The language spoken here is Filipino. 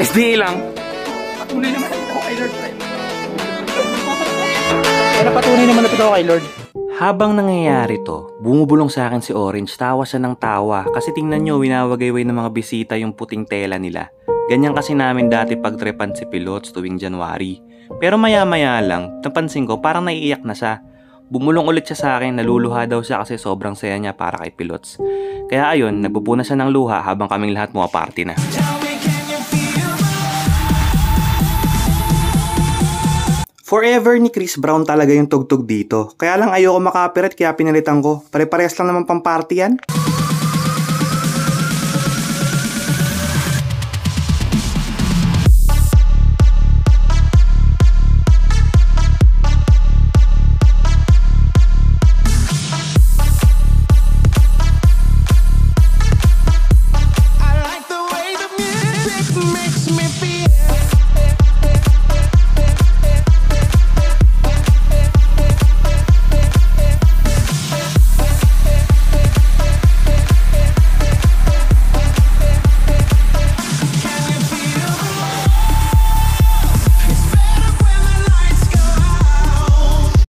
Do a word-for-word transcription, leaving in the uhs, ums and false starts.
S D A lang. Patunay naman na ito kay Lord. Kaya patunay naman na ito kay Lord. Habang nangyayari to, bumubulong sa akin si Orange, tawa siya ng tawa kasi tingnan nyo, winawagayway ng mga bisita yung puting tela nila. Ganyan kasi namin dati pagtrepan si Pilots tuwing January. Pero maya maya lang, napansin ko parang naiiyak na siya. Bumulong ulit siya sa akin, naluluha daw siya kasi sobrang saya niya para kay Pilots. Kaya ayun, nagpupuna siya ng luha habang kaming lahat mga party na. Forever ni Chris Brown talaga yung tugtog dito. Kaya lang ayoko makapirate kaya pinalitan ko. Pare-parehas lang naman pang party yan.